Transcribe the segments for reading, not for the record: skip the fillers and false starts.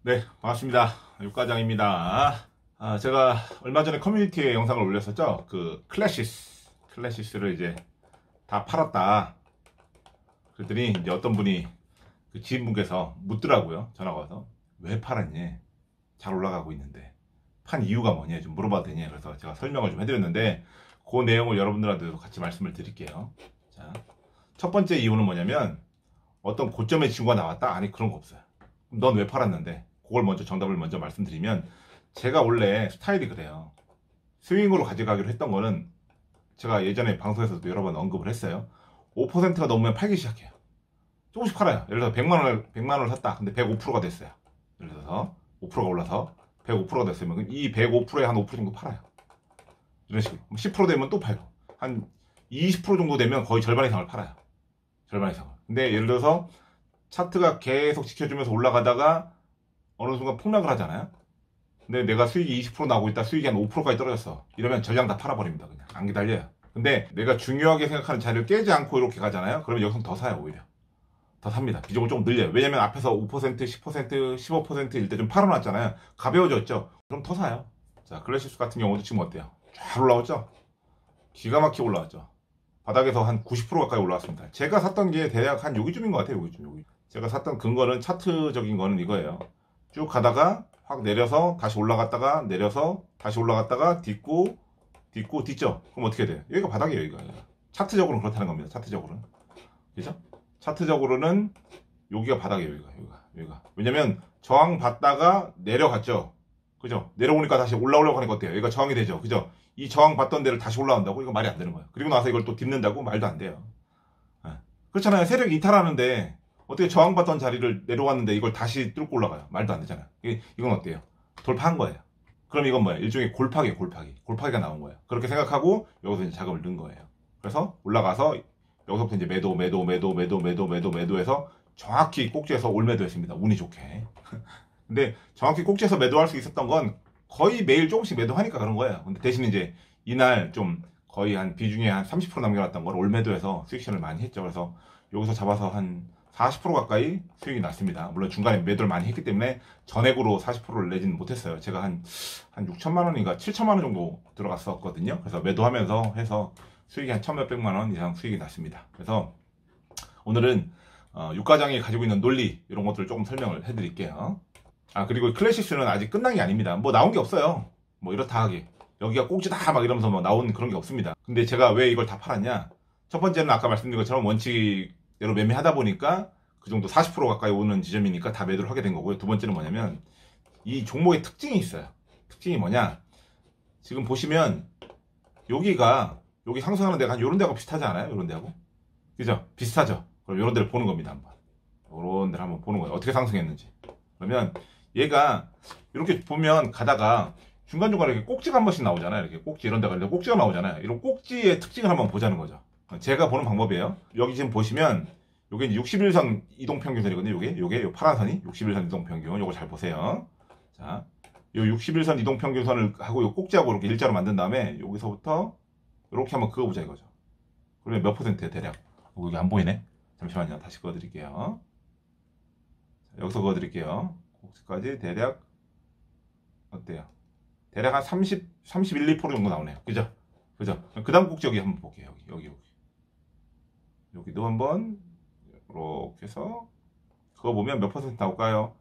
네, 반갑습니다. 육과장입니다. 제가 얼마 전에 커뮤니티에 영상을 올렸었죠. 그 클래시스를 이제 다 팔았다. 그랬더니 이제 어떤 분이 그 지인분께서 묻더라고요. 전화가 와서 왜 팔았니? 잘 올라가고 있는데 판 이유가 뭐냐 좀 물어봐도 되냐. 그래서 제가 설명을 좀 해드렸는데 그 내용을 여러분들한테도 같이 말씀을 드릴게요. 자, 첫 번째 이유는 뭐냐면 어떤 고점의 친구가 나왔다? 아니, 그런 거 없어요. 넌 왜 팔았는데? 그걸 먼저 정답을 먼저 말씀드리면, 제가 원래 스타일이 그래요. 스윙으로 가져가기로 했던 거는 제가 예전에 방송에서도 여러 번 언급을 했어요. 5%가 넘으면 팔기 시작해요. 조금씩 팔아요. 예를 들어서 100만원을 샀다. 근데 105%가 됐어요. 예를 들어서 5%가 올라서 105%가 됐으면 이 105%에 한 5% 정도 팔아요. 이런 식으로 10% 되면 또 팔고 한 20% 정도 되면 거의 절반 이상을 팔아요. 절반 이상을. 근데 예를 들어서 차트가 계속 지켜주면서 올라가다가 어느 순간 폭락을 하잖아요. 근데 내가 수익이 20% 나오고 있다, 수익이 한 5%까지 떨어졌어. 이러면 전량 다 팔아버립니다. 그냥 안 기다려요. 근데 내가 중요하게 생각하는 자리를 깨지 않고 이렇게 가잖아요. 그러면 여기서 더 사요. 오히려 더 삽니다. 비중을 조금 늘려요. 왜냐면 앞에서 5%, 10%, 15%일 때 좀 팔아놨잖아요. 가벼워졌죠. 그럼 더 사요. 자, 클래시스 같은 경우도 지금 어때요? 잘 올라왔죠? 기가 막히게 올라왔죠. 바닥에서 한 90% 가까이 올라왔습니다. 제가 샀던 게 대략 한 여기쯤인 것 같아요. 여기. 제가 샀던 근거는 차트적인 거는 이거예요. 쭉 가다가 확 내려서 다시 올라갔다가 내려서 다시 올라갔다가 딛고 딛죠. 그럼 어떻게 돼요? 여기가 바닥이에요. 여기가. 차트적으로는 그렇다는 겁니다. 차트적으로는. 그죠? 차트적으로는 여기가 바닥이에요. 여기가. 왜냐면 저항 받다가 내려갔죠. 그죠? 내려오니까 다시 올라오려고 하니까 어때요? 여기가 저항이 되죠. 그죠? 이 저항 받던 데를 다시 올라온다고? 이거 말이 안 되는 거예요. 그리고 나서 이걸 또 딛는다고? 말도 안 돼요. 그렇잖아요. 세력이 이탈하는데 어떻게 저항받던 자리를 내려왔는데 이걸 다시 뚫고 올라가요? 말도 안 되잖아요. 이건 어때요? 돌파한 거예요. 그럼 이건 뭐예요? 일종의 골파기예요. 골파기가 나온 거예요. 그렇게 생각하고 여기서 이제 자금을 넣은 거예요. 그래서 올라가서 여기서부터 이제 매도해서 정확히 꼭지에서 올매도했습니다. 운이 좋게. 근데 정확히 꼭지에서 매도할 수 있었던 건 거의 매일 조금씩 매도하니까 그런 거예요. 근데 대신 이제 이날 좀 거의 한 비중에 한 30% 남겨놨던 걸 올매도해서 수익션을 많이 했죠. 그래서 여기서 잡아서 한 40% 가까이 수익이 났습니다. 물론 중간에 매도를 많이 했기 때문에 전액으로 40%를 내지는 못했어요. 제가 한 6천만 원인가 7천만 원 정도 들어갔었거든요. 그래서 매도하면서 해서 수익이 한 1,몇백만 원 이상 수익이 났습니다. 그래서 오늘은 육과장이 가지고 있는 논리 이런 것들을 조금 설명을 해드릴게요. 그리고 클래시스는 아직 끝난 게 아닙니다. 뭐 나온 게 없어요. 뭐 이렇다 하게 여기가 꼭지다 막 이러면서 뭐 나온 그런 게 없습니다. 근데 제가 왜 이걸 다 팔았냐? 첫 번째는 아까 말씀드린 것처럼 원칙대로 매매하다 보니까 그 정도 40% 가까이 오는 지점이니까 다 매도를 하게 된 거고요. 두 번째는 뭐냐면 이 종목의 특징이 있어요. 특징이 뭐냐? 지금 보시면 여기 상승하는 데가 한 요런 데하고 비슷하지 않아요? 요런 데하고? 그죠? 비슷하죠? 그럼 요런 데를 보는 겁니다. 한번. 요런 데를 한번 보는 거예요. 어떻게 상승했는지. 그러면 얘가 이렇게 보면 가다가 중간중간에 이렇게 꼭지가 한 번씩 나오잖아요. 이렇게 꼭지 이런 데가 꼭지가 나오잖아요. 이런 꼭지의 특징을 한번 보자는 거죠. 제가 보는 방법이에요. 여기 지금 보시면 요게 61선 이동평균선이거든요. 요게 파란 선이 61선 이동평균. 요거 잘 보세요. 자, 요 61선 이동평균선을 하고 요 꼭지하고 이렇게 일자로 만든 다음에 여기서부터 이렇게 한번 그어보자 이거죠. 그러면 몇 %예요 대략? 여기 안 보이네. 잠시만요. 다시 그어드릴게요. 여기서 그어드릴게요. 꼭지까지 대략 어때요? 대략 한 31, 2% 정도 나오네요. 그죠? 그 다음 꼭지 여기 한번 볼게요. 여기도 한번 이렇게 해서 그거 보면 몇 % 나올까요?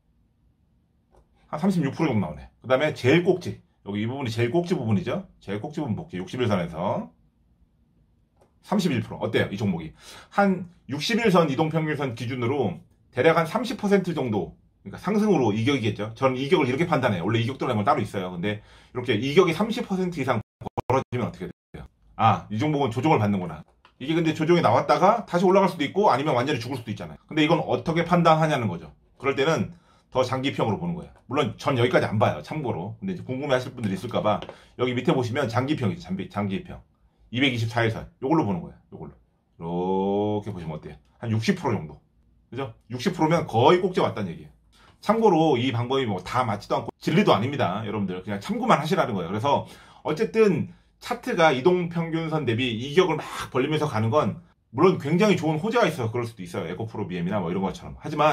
한 36% 정도 나오네. 그 다음에 제일 꼭지, 여기 이 부분이 제일 꼭지 부분이죠. 제일 꼭지 부분 볼게요. 61선에서 31%. 어때요? 이 종목이 한 61선 이동평균선 기준으로 대략 한 30% 정도, 그러니까 상승으로 이격이겠죠. 저는 이격을 이렇게 판단해요. 원래 이격도라는 건 따로 있어요. 근데 이렇게 이격이 30% 이상 벌어지면 어떻게 돼요? 이 종목은 조정을 받는구나. 이게 근데 조정이 나왔다가 다시 올라갈 수도 있고 아니면 완전히 죽을 수도 있잖아요. 근데 이건 어떻게 판단하냐는 거죠. 그럴 때는 더 장기평으로 보는 거예요. 물론 전 여기까지 안 봐요. 참고로. 근데 이제 궁금해 하실 분들이 있을까봐 여기 밑에 보시면 장기평이죠. 장기평. 224일선. 요걸로 보는 거예요. 요걸로. 이렇게 보시면 어때요? 한 60% 정도. 그죠? 60%면 거의 꼭지 왔다는 얘기예요. 참고로 이 방법이 뭐 다 맞지도 않고 진리도 아닙니다. 여러분들 그냥 참고만 하시라는 거예요. 그래서 어쨌든 차트가 이동평균선 대비 이격을 막 벌리면서 가는 건 물론 굉장히 좋은 호재가 있어서 그럴 수도 있어요. 에코프로 BM이나 뭐 이런 것처럼. 하지만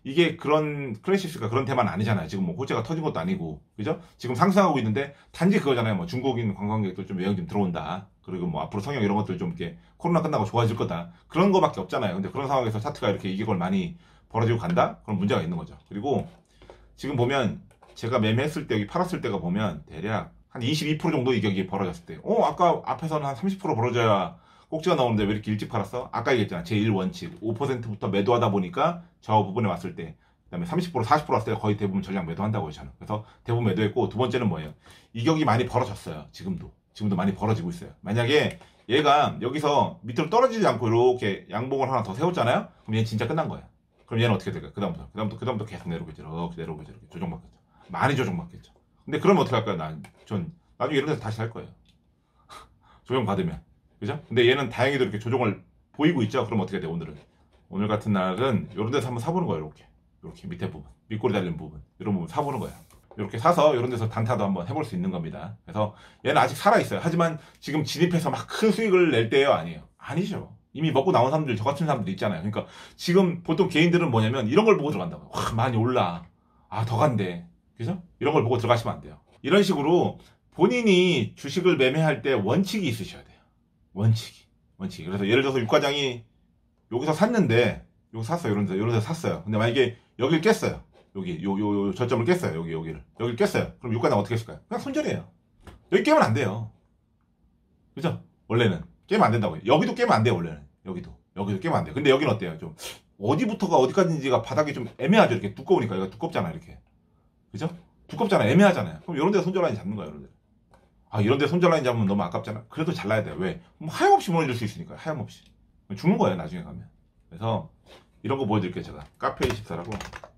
이게 그런 클래시스가 그런 테마는 아니잖아요. 지금 뭐 호재가 터진 것도 아니고, 그죠? 지금 상승하고 있는데 단지 그거잖아요. 뭐 중국인 관광객도 좀 여행 좀 들어온다. 그리고 뭐 앞으로 성형 이런 것들 좀 이렇게 코로나 끝나고 좋아질 거다. 그런 거밖에 없잖아요. 근데 그런 상황에서 차트가 이렇게 이격을 많이 벌어지고 간다? 그런 문제가 있는 거죠. 그리고 지금 보면 제가 매매했을 때 여기 팔았을 때가 보면 대략 한 22% 정도 이격이 벌어졌을 때, 아까 앞에서는 한 30% 벌어져야 꼭지가 나오는데 왜 이렇게 일찍 팔았어? 아까 얘기했잖아. 제1원칙 5%부터 매도하다 보니까 저 부분에 왔을 때, 그 다음에 30% 40% 왔을 때 거의 대부분 전량 매도한다고요. 저는. 그래서 대부분 매도했고, 두 번째는 뭐예요? 이격이 많이 벌어졌어요. 지금도 많이 벌어지고 있어요. 만약에 얘가 여기서 밑으로 떨어지지 않고 이렇게 양봉을 하나 더 세웠잖아요. 그럼 얘는 진짜 끝난 거예요. 그럼 얘는 어떻게 될까요? 그다음부터 계속 내려오겠죠. 이렇게 조정받겠죠. 많이 조정받겠죠. 근데 그러면 어떻게 할까요? 전 나중에 이런 데서 다시 살 거예요. 조정받으면. 그죠? 근데 얘는 다행히도 이렇게 조정을 보이고 있죠? 그럼 어떻게 돼, 오늘은? 오늘 같은 날은 이런 데서 한번 사보는 거예요, 이렇게 밑에 부분. 밑꼬리 달린 부분. 이런 부분 사보는 거예요. 이렇게 사서 이런 데서 단타도 한번 해볼 수 있는 겁니다. 그래서 얘는 아직 살아있어요. 하지만 지금 진입해서 막 큰 수익을 낼 때예요? 아니에요? 아니죠. 이미 먹고 나온 사람들, 저 같은 사람들 있잖아요. 그러니까 지금 보통 개인들은 뭐냐면 이런 걸 보고 들어간다고요. 와, 많이 올라. 더 간대. 그죠? 이런 걸 보고 들어가시면 안 돼요. 이런 식으로 본인이 주식을 매매할 때 원칙이 있으셔야 돼요. 원칙이. 그래서 예를 들어서 육과장이 여기서 샀는데, 여기 샀어요. 이런 데서 샀어요. 근데 만약에 여기를 깼어요. 요 저점을 깼어요. 여기를 깼어요. 그럼 육과장 어떻게 했을까요? 그냥 손절이에요. 여기 깨면 안 돼요. 그죠? 원래는. 깨면 안 된다고요. 여기도 깨면 안 돼요, 원래는. 여기도 깨면 안 돼요. 근데 여기는 어때요? 좀, 어디부터가 어디까지인지가 바닥이 좀 애매하죠. 이렇게 두꺼우니까. 이거 두껍잖아요, 이렇게. 그죠? 두껍잖아요. 애매하잖아요. 그럼 이런 데 손절 라인 잡는 거예요, 이런 데. 이런 데 손절 라인 잡으면 너무 아깝잖아. 그래도 잘라야 돼요. 왜? 하염없이 무너질 수 있으니까. 하염없이. 죽는 거예요, 나중에 가면. 그래서 이런 거 보여드릴게요, 제가. 카페24라고.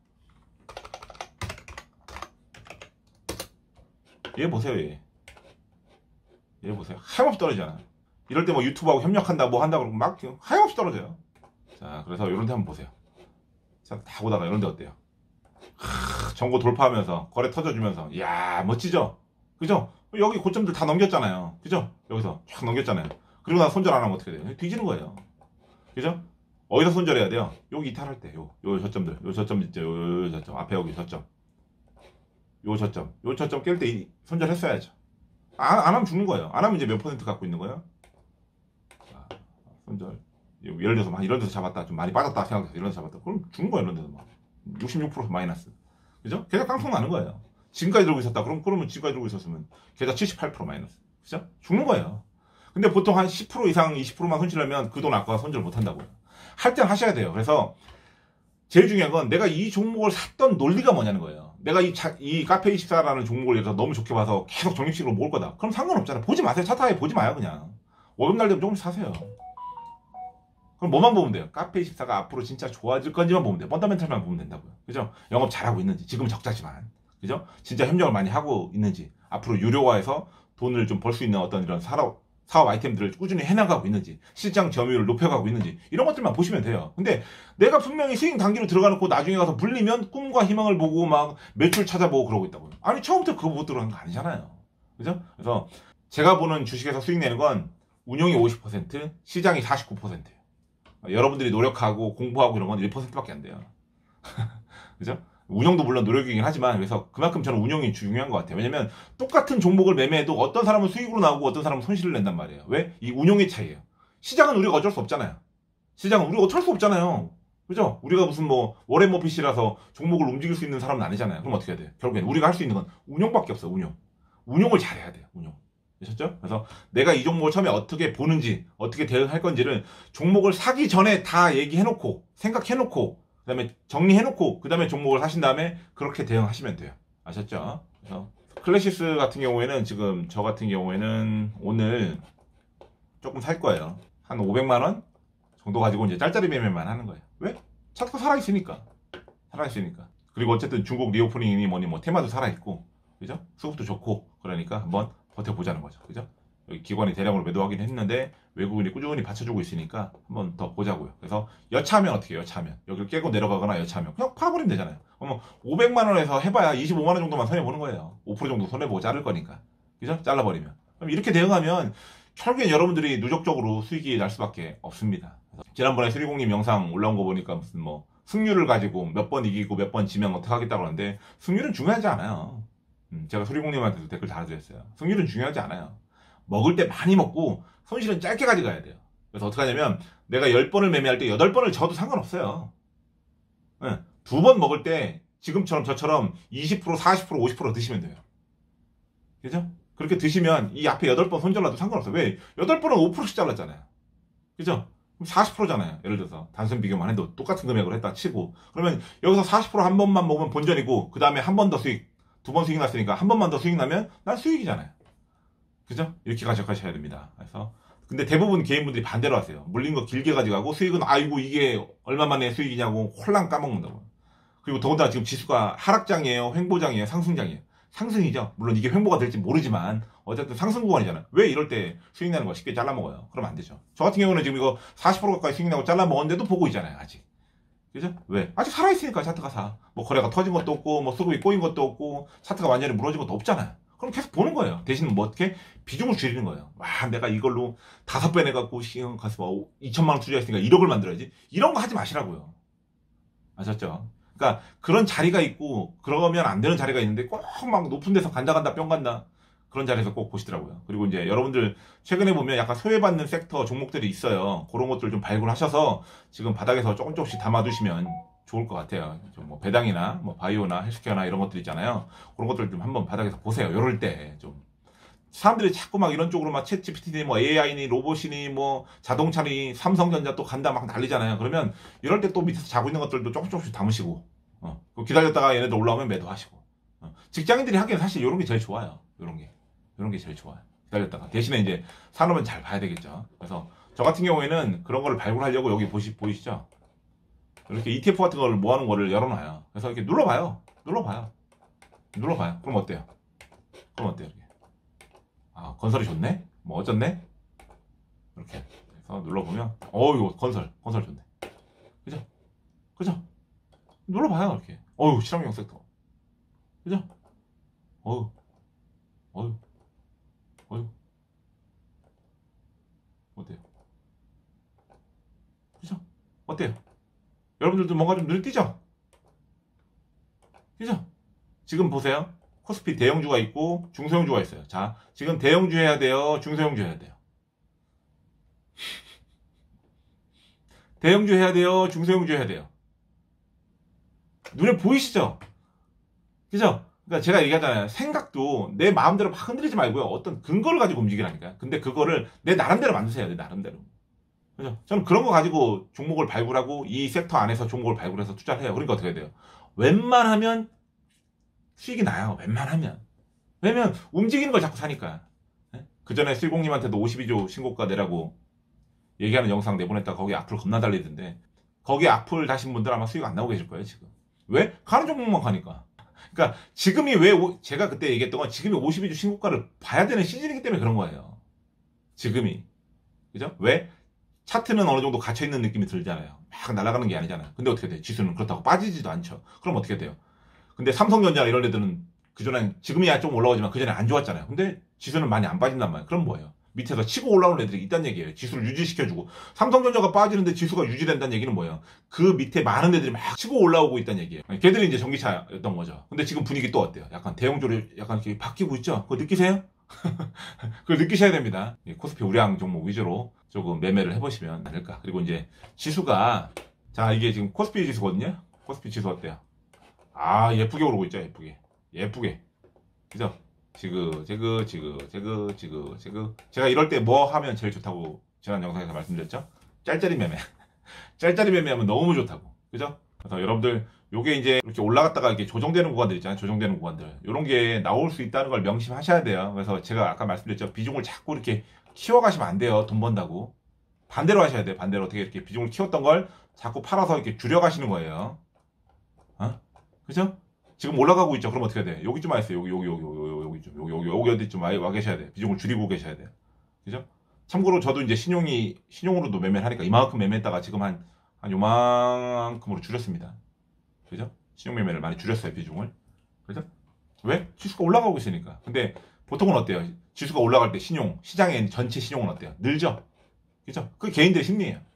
얘 보세요, 얘 보세요. 하염없이 떨어지잖아. 이럴 때 뭐 유튜브하고 협력한다, 뭐 한다, 그러고 막 하염없이 떨어져요. 자, 그래서 이런 데 한번 보세요. 자, 다 보다가 이런 데 어때요? 정고 돌파하면서, 거래 터져주면서, 이야, 멋지죠? 그죠? 여기 고점들 다 넘겼잖아요. 그죠? 여기서 쫙 넘겼잖아요. 그리고 나 손절 안 하면 어떻게 돼요? 뒤지는 거예요. 그죠? 어디서 손절해야 돼요? 여기 이탈할 때, 요 저점들, 요 저점 있죠? 요 저점, 앞에 여기 저점. 요 저점 깰 때 손절했어야죠. 안 하면 죽는 거예요. 안 하면 이제 몇 % 갖고 있는 거예요? 자, 손절. 예를 들어서 막 이런 데서 잡았다. 좀 많이 빠졌다 생각해서 이런 데서 잡았다. 그럼 죽는 거예요, 이런 데서 막. 66% 마이너스. 그죠? 계좌 깡통 나는 거예요. 지금까지 들고 있었다. 그러면 지금까지 들고 있었으면 계좌 78% 마이너스. 그죠? 죽는 거예요. 근데 보통 한 10% 이상 20%만 손실하면 그 돈 아까워 손절 못 한다고요. 할 땐 하셔야 돼요. 그래서 제일 중요한 건 내가 이 종목을 샀던 논리가 뭐냐는 거예요. 내가 이 카페24라는 종목을 예를 들어서 너무 좋게 봐서 계속 적립식으로 모을 거다. 그럼 상관없잖아요. 보지 마세요. 차트하에 보지 마요, 그냥. 월급날 되면 조금씩 사세요. 그럼 뭐만 보면 돼요? 카페24가 앞으로 진짜 좋아질 건지만 보면 돼요. 펀더멘탈만 보면 된다고요. 그죠? 영업 잘하고 있는지, 지금 적자지만. 그죠? 진짜 협력을 많이 하고 있는지, 앞으로 유료화해서 돈을 좀 벌 수 있는 어떤 이런 사업 아이템들을 꾸준히 해나가고 있는지, 실장 점유율을 높여가고 있는지, 이런 것들만 보시면 돼요. 근데 내가 분명히 수익 단기로 들어가 놓고 나중에 가서 불리면 꿈과 희망을 보고 막 매출 찾아보고 그러고 있다고요. 아니, 처음부터 그거 보고 들어간 거 아니잖아요. 그죠? 그래서 제가 보는 주식에서 수익 내는 건 운용이 50%, 시장이 49%예요. 여러분들이 노력하고 공부하고 이런 건 1%밖에 안 돼요. 그죠? 운영도 물론 노력이긴 하지만, 그래서 그만큼 저는 운영이 중요한 것 같아요. 왜냐면 똑같은 종목을 매매해도 어떤 사람은 수익으로 나오고 어떤 사람은 손실을 낸단 말이에요. 왜? 이 운영의 차이예요. 시장은 우리가 어쩔 수 없잖아요. 시장은 우리가 어쩔 수 없잖아요. 그죠? 우리가 무슨 뭐 워렌 버핏이라서 종목을 움직일 수 있는 사람은 아니잖아요. 그럼 어떻게 해야 돼요? 결국엔 우리가 할 수 있는 건 운영밖에 없어요. 운용을 잘해야 돼요. 운용. 아셨죠? 그래서 내가 이 종목을 처음에 어떻게 보는지, 어떻게 대응할 건지를 종목을 사기 전에 다 얘기해놓고, 생각해놓고, 그 다음에 정리해놓고, 그 다음에 종목을 사신 다음에 그렇게 대응하시면 돼요. 아셨죠? 그래서 클래시스 같은 경우에는 지금 저 같은 경우에는 오늘 조금 살 거예요. 한 500만원 정도 가지고 이제 짤짤이 매매만 하는 거예요. 왜? 차트가 살아있으니까. 그리고 어쨌든 중국 리오프닝이니 뭐니 뭐 테마도 살아있고, 그죠? 수급도 좋고, 그러니까 한번 버텨보자는 거죠. 그죠? 여기 기관이 대량으로 매도하긴 했는데 외국인이 꾸준히 받쳐주고 있으니까 한번 더 보자고요. 그래서 여차하면 어떻게 해요? 여차하면 여기를 깨고 내려가거나 여차하면 그냥 팔아버리면 되잖아요. 그러면 500만원에서 해봐야 25만원 정도만 손해보는 거예요. 5% 정도 손해보고 자를 거니까. 그죠? 잘라버리면. 그럼 이렇게 대응하면 결국엔 여러분들이 누적적으로 수익이 날 수밖에 없습니다. 지난번에 수리공님 영상 올라온 거 보니까 무슨 뭐 승률을 가지고 몇 번 이기고 몇 번 지면 어떻게 하겠다고 하는데 승률은 중요하지 않아요. 제가 소리공님한테도 댓글 달아드렸어요. 승률은 중요하지 않아요. 먹을 때 많이 먹고 손실은 짧게 가져가야 돼요. 그래서 어떻게 하냐면 내가 10번을 매매할 때 8번을 져도 상관없어요. 네. 2번 먹을 때 지금처럼 저처럼 20%, 40%, 50% 드시면 돼요. 그죠? 그렇게 드시면 이 앞에 8번 손절라도 상관없어요. 왜? 8번은 5%씩 잘랐잖아요. 그죠? 40%잖아요. 예를 들어서 단순 비교만 해도 똑같은 금액으로 했다 치고 그러면 여기서 40%한 번만 먹으면 본전이고 그 다음에 한 번 더 수익 2번 수익 났으니까 한 번만 더 수익 나면 난 수익이잖아요. 그죠? 이렇게 가져가셔야 됩니다. 그래서 근데 대부분 개인분들이 반대로 하세요. 물린 거 길게 가져가고 수익은 아이고 이게 얼마 만에 수익이냐고 홀랑 까먹는다고. 그리고 더군다나 지금 지수가 하락장이에요, 횡보장이에요, 상승장이에요. 상승이죠. 물론 이게 횡보가 될지 모르지만 어쨌든 상승 구간이잖아요. 왜 이럴 때 수익 나는 거 쉽게 잘라먹어요? 그러면 안 되죠. 저 같은 경우는 지금 이거 40% 가까이 수익 나고 잘라먹었는데도 보고 있잖아요. 아직. 그죠? 왜? 아직 살아있으니까 차트가 사. 뭐 거래가 터진 것도 없고 뭐 수급이 꼬인 것도 없고 차트가 완전히 무너진 것도 없잖아요. 그럼 계속 보는 거예요. 대신 뭐 어떻게? 비중을 줄이는 거예요. 와, 내가 이걸로 5배 내갖고 가서 뭐 2천만 원 투자했으니까 1억을 만들어야지. 이런 거 하지 마시라고요. 아셨죠? 그러니까 그런 자리가 있고 그러면 안 되는 자리가 있는데 꼭 막 높은 데서 간다 뿅 간다. 그런 자리에서 꼭 보시더라고요. 그리고 이제 여러분들 최근에 보면 약간 소외받는 섹터 종목들이 있어요. 그런 것들 좀 발굴하셔서 지금 바닥에서 조금씩 담아두시면 좋을 것 같아요. 뭐 배당이나 뭐 바이오나 헬스케어나 이런 것들 있잖아요. 그런 것들 좀 한번 바닥에서 보세요. 이럴 때 좀. 사람들이 자꾸 막 이런 쪽으로 막 챗GPT니 뭐 AI니 로봇이니 뭐 자동차니 삼성전자 또 간다 막 난리잖아요. 그러면 이럴 때 또 밑에서 자고 있는 것들도 조금씩 담으시고 기다렸다가 얘네들 올라오면 매도하시고 직장인들이 하기엔 사실 이런 게 제일 좋아요. 이런 게 제일 좋아요. 기다렸다가 대신에 이제 산업은 잘 봐야 되겠죠. 그래서 저 같은 경우에는 그런 거를 발굴하려고 여기 보이시죠? 이렇게 ETF 같은 거를 모아놓은 거를 열어놔요. 그래서 이렇게 눌러봐요. 그럼 어때요? 이렇게. 아, 건설이 좋네? 뭐 어쩌네? 이렇게 해서 눌러보면 이거 건설 좋네. 그죠? 눌러봐요 이렇게. 실험용 섹터. 그죠? 어휴 어때요? 그죠? 어때요? 여러분들도 뭔가 좀 눈에 띄죠? 그죠? 지금 보세요. 코스피 대형주가 있고 중소형주가 있어요. 자, 지금 대형주 해야 돼요? 중소형주 해야 돼요? 대형주 해야 돼요? 중소형주 해야 돼요? 눈에 보이시죠? 그죠? 그러니까 제가 얘기하잖아요. 생각도 내 마음대로 막 흔들리지 말고요. 어떤 근거를 가지고 움직이라니까요. 근데 그거를 내 나름대로 만드세요. 내 나름대로. 그죠? 저는 그런 거 가지고 종목을 발굴하고 이 섹터 안에서 종목을 발굴해서 투자를 해요. 그러니까 어떻게 돼요? 웬만하면 수익이 나요. 웬만하면. 왜냐면 움직이는 걸 자꾸 사니까. 그 전에 실공님한테도 52조 신고가 내라고 얘기하는 영상 내보냈다가 거기 악플 겁나 달리던데 거기 악플 다신 분들 아마 수익 안 나오고 계실 거예요 지금. 왜? 가는 종목만 가니까. 그러니까 지금이 왜 제가 그때 얘기했던 건 지금이 52주 신고가를 봐야 되는 시즌이기 때문에 그런 거예요. 지금이. 그죠? 왜? 차트는 어느 정도 갇혀있는 느낌이 들잖아요. 막 날아가는 게 아니잖아요. 근데 어떻게 돼요? 지수는 그렇다고 빠지지도 않죠. 그럼 어떻게 돼요? 근데 삼성전자 이런 애들은 그전에 지금이야 좀 올라오지만 그전에 안 좋았잖아요. 근데 지수는 많이 안 빠진단 말이에요. 그럼 뭐예요? 밑에서 치고 올라오는 애들이 있다는 얘기예요. 지수를 유지시켜주고 삼성전자가 빠지는데 지수가 유지된다는 얘기는 뭐예요? 그 밑에 많은 애들이 막 치고 올라오고 있다는 얘기예요. 걔들이 이제 전기차였던 거죠. 근데 지금 분위기 또 어때요? 약간 대형주로 약간 이렇게 바뀌고 있죠? 그거 느끼세요? 그걸 느끼셔야 됩니다. 코스피 우량 종목 위주로 조금 매매를 해보시면 않을까. 그리고 이제 지수가 자 이게 지금 코스피 지수거든요. 코스피 지수 어때요? 아 예쁘게 오르고 있죠. 예쁘게 그죠? 지그 제가 이럴 때 뭐 하면 제일 좋다고 지난 영상에서 말씀드렸죠? 짤짤이 매매 짤짤이 매매하면 너무 좋다고 그죠? 그래서 여러분들 요게 이제 이렇게 올라갔다가 이렇게 조정되는 구간들 있잖아요. 조정되는 구간들 요런 게 나올 수 있다는 걸 명심하셔야 돼요. 그래서 제가 아까 말씀드렸죠. 비중을 자꾸 이렇게 키워가시면 안 돼요. 돈 번다고 반대로 하셔야 돼요. 반대로 어떻게 이렇게 비중을 키웠던 걸 자꾸 팔아서 이렇게 줄여가시는 거예요. 그죠? 지금 올라가고 있죠. 그럼 어떻게 해야 돼? 여기쯤 와 있어요. 여기 어디쯤 와 계셔야 돼. 비중을 줄이고 계셔야 돼요. 그죠? 참고로 저도 이제 신용으로도 매매를 하니까 이만큼 매매했다가 지금 한 요만큼으로 줄였습니다. 그죠? 신용 매매를 많이 줄였어요. 비중을. 그죠? 왜? 지수가 올라가고 있으니까. 근데 보통은 어때요? 지수가 올라갈 때 시장의 전체 신용은 어때요? 늘죠? 그죠? 그게 개인들의 심리예요.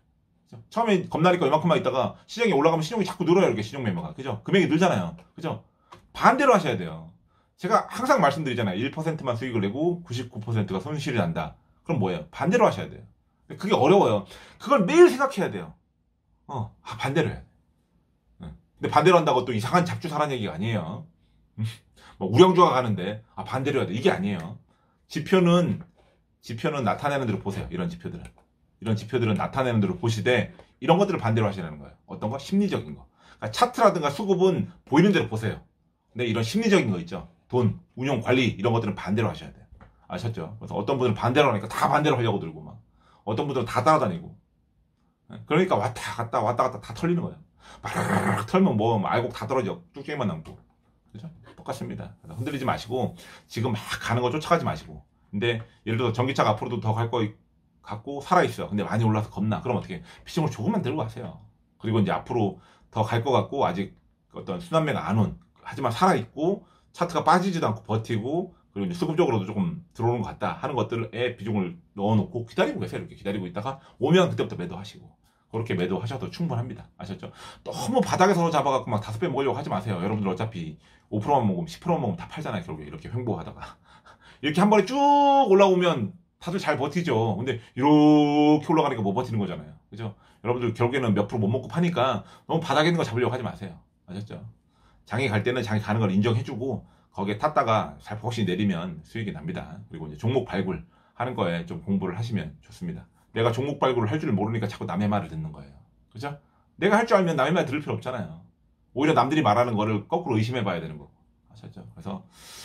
그죠? 처음에 겁나니까 이만큼만 있다가 시장이 올라가면 신용이 자꾸 늘어요. 이렇게 신용 매매가. 그죠? 금액이 늘잖아요. 그죠? 반대로 하셔야 돼요. 제가 항상 말씀드리잖아요. 1%만 수익을 내고 99%가 손실이 난다. 그럼 뭐예요? 반대로 하셔야 돼요. 그게 어려워요. 그걸 매일 생각해야 돼요. 반대로 해야 돼. 근데 반대로 한다고 또 이상한 잡주사란 얘기가 아니에요. 뭐 우량주가 가는데 반대로 해야 돼. 이게 아니에요. 지표는 나타내는 대로 보세요. 이런 지표들은 나타내는 대로 보시되 이런 것들을 반대로 하시라는 거예요. 어떤 거? 심리적인 거. 그러니까 차트라든가 수급은 보이는 대로 보세요. 근데 이런 심리적인 거 있죠. 돈, 운용, 관리 이런 것들은 반대로 하셔야 돼요. 아셨죠? 그래서 어떤 분들은 반대로 하니까 다 반대로 하려고 들고 막 어떤 분들은 다 따라다니고 그러니까 왔다 갔다 다 털리는 거예요. 막 털면 뭐 알곡 다 떨어져 뚝배기만 남고 그죠? 똑같습니다. 흔들리지 마시고 지금 막 가는 거 쫓아가지 마시고 근데 예를 들어서 전기차가 앞으로도 더 갈 거 같고 살아있어. 근데 많이 올라서 겁나. 그럼 어떻게 피싱을 조금만 들고 가세요. 그리고 이제 앞으로 더 갈 거 같고 아직 어떤 순환매가 안 온 하지만 살아있고 차트가 빠지지도 않고 버티고 그리고 이제 수급적으로도 조금 들어오는 것 같다 하는 것들에 비중을 넣어놓고 기다리고 계세요. 이렇게 기다리고 있다가 오면 그때부터 매도하시고 그렇게 매도하셔도 충분합니다. 아셨죠? 너무 바닥에서 잡아갖고 막 5배 먹으려고 하지 마세요. 여러분들 어차피 5%만 먹으면 10%만 먹으면 다 팔잖아요. 결국에 이렇게 횡보하다가 이렇게 한 번에 쭉 올라오면 다들 잘 버티죠. 근데 이렇게 올라가니까 못 버티는 거잖아요. 그죠? 여러분들 결국에는 몇 프로 못 먹고 파니까 너무 바닥에 있는 거 잡으려고 하지 마세요. 아셨죠? 장이 갈 때는 장이 가는 걸 인정해주고 거기에 탔다가 살포시 내리면 수익이 납니다. 그리고 이제 종목 발굴 하는 거에 좀 공부를 하시면 좋습니다. 내가 종목 발굴을 할 줄 모르니까 자꾸 남의 말을 듣는 거예요. 그죠? 내가 할 줄 알면 남의 말 들을 필요 없잖아요. 오히려 남들이 말하는 거를 거꾸로 의심해 봐야 되는 거고. 아셨죠? 그래서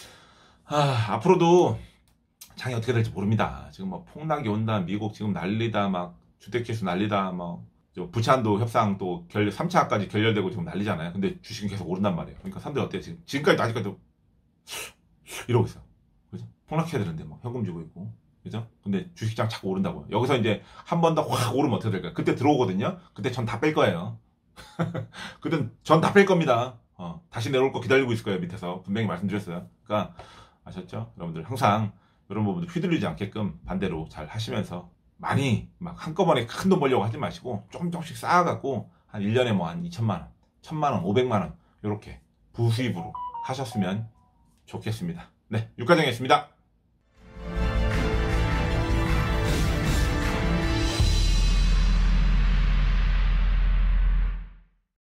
앞으로도 장이 어떻게 될지 모릅니다. 지금 뭐 폭락이 온다, 미국 지금 난리다, 막 주택지수 난리다, 뭐 부찬도 협상 또 3차까지 결렬되고 지금 난리잖아요. 근데 주식은 계속 오른단 말이에요. 그러니까 사람들 어때요? 지금까지도 아직까지도 이러고 있어. 그죠? 폭락해야 되는데 막 현금 주고 있고. 그죠? 근데 주식장 자꾸 오른다고요. 여기서 이제 한 번 더 확 오르면 어떻게 될까요? 그때 들어오거든요. 그때 전 다 뺄 거예요. 그땐 전 다 뺄 겁니다. 다시 내려올 거 기다리고 있을 거예요. 밑에서 분명히 말씀드렸어요. 그러니까 아셨죠? 여러분들 항상 이런 부분도 휘둘리지 않게끔 반대로 잘 하시면서 많이 막 한꺼번에 큰 돈 벌려고 하지 마시고 조금씩 쌓아갖고 한 1년에 뭐 한 2천만 원, 1,000만 원, 500만 원 이렇게 부수입으로 하셨으면 좋겠습니다. 네, 육과정이었습니다.